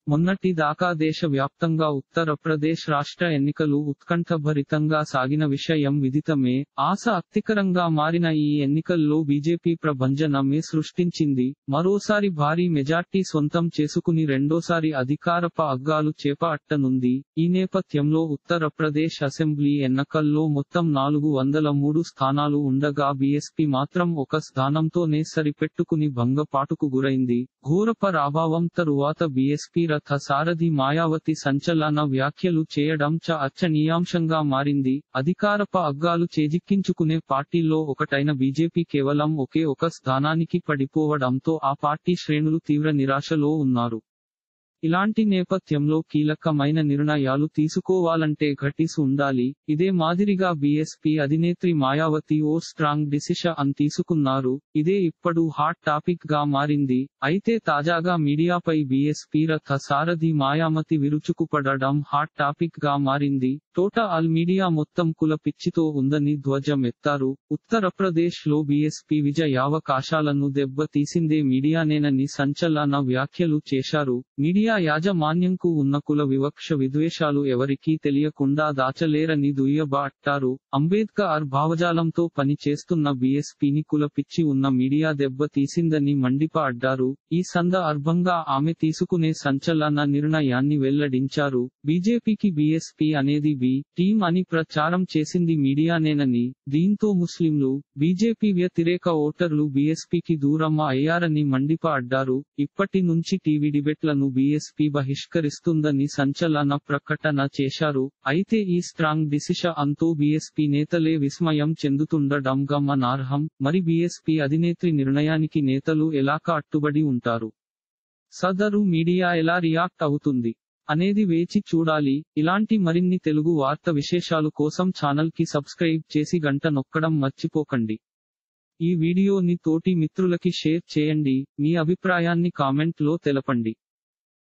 మొన్నటి దాకా దేశవ్యాప్తంగా ఉత్తరప్రదేశ్ రాష్ట్ర ఎన్నికలు ఉత్కంఠభరితంగా సాగిన విషయం విదితమే. ఆసక్తికరంగా మారిన ఈ ఎన్నికల్లో బీజేపీ ప్రభంజనమే సృష్టించింది. మరోసారి భారీ మెజార్టీ సొంతం చేసుకుని రెండోసారి అధికార పగ్గాలు చేపట్టనుంది. ఈ నేపథ్యంలో ఉత్తరప్రదేశ్ అసెంబ్లీ ఎన్నికల్లో మొత్తం 403 స్థానాలు ఉండగా బీఎస్పీ మాత్రం ఒక స్థానంతోనే సరిపెట్టుకుని భంగపాటుకు గురైంది. ఘోర పరాభవం తరువాత బీఎస్పీ రథ సారథి మాయావతి సంచలన వ్యాఖ్యలు చేయడం చర్చనీయాంశంగా మారింది. అధికార పగ్గాలు చేజిక్కించుకునే పార్టీల్లో ఒకటైన బీజేపీ కేవలం ఒకే ఒక స్థానానికి పడిపోవడంతో ఆ పార్టీ శ్రేణులు తీవ్ర నిరాశలో ఉన్నారు. ఇలాంటి నేపథ్యంలో కీలకమైన నిర్ణయాలు తీసుకోవాలంటే గట్టిస్ ఉండాలి. ఇదే మాదిరిగా బీఎస్పీ అధినేత్రి మాయావతి ఓ స్ట్రాంగ్ డిసిషన్ తీసుకున్నారు. ఇదే ఇప్పుడు హాట్ టాపిక్ గా మారింది. అయితే తాజాగా మీడియాపై బీఎస్పీ రథ సారథి మాయావతి విరుచుకుపడడం హాట్ టాపిక్ గా మారింది. టోటల్ మీడియా మొత్తం కుల పిచ్చితో ఉందని ధ్వజమెత్తారు. ఉత్తరప్రదేశ్ లో బీఎస్పీ విజయావకాశాలను దెబ్బతీసిందే మీడియానేనని సంచలన వ్యాఖ్యలు చేశారు. మీడియా యాజమాన్యంకు ఉన్న కుల వివక్ష విద్వేషాలు ఎవరికీ తెలియకుండా దాచలేరని దుయ్యబట్టారు. అంబేద్కర్ భావజాలంతో పని చేస్తున్న బీఎస్పీని కుల పిచ్చి ఉన్న మీడియా దెబ్బతీసిందని మండిపడ్డారు. ఈ సందర్భంగా ఆమె తీసుకునే సంచలన నిర్ణయాన్ని వెల్లడించారు. బీజేపీకి బీఎస్పీ అనేది బి టీం అని ప్రచారం చేసింది మీడియానేనని, దీంతో ముస్లింలు, బీజేపీ వ్యతిరేక ఓటర్లు బీఎస్పీకి దూరం అయ్యారని మండిపడ్డారు. ఇప్పటి నుంచి టీవీ డిబేట్లను బీఎస్పీ బహిష్కరిస్తుందని సంచలన ప్రకటన చేశారు. అయితే ఈ స్ట్రాంగ్ డిసిషన్ అంతో బీఎస్పీ నేతలే విస్మయం చెందుతుండడం గమనార్హం. మరి బీఎస్పీ అధినేత్రి నిర్ణయానికి నేతలు ఎలా కట్టుబడి ఉంటారు? సదరు మీడియా ఎలా రియాక్ట్ అవుతుంది అనేది వేచి చూడాలి. ఇలాంటి మరిన్ని తెలుగు వార్త విశేషాలు కోసం ఛానల్ కి సబ్స్క్రైబ్ చేసి గంట నొక్కడం మర్చిపోకండి. ఈ వీడియోని తోటి మిత్రులకి షేర్ చేయండి. మీ అభిప్రాయాన్ని కామెంట్ లో తెలపండి.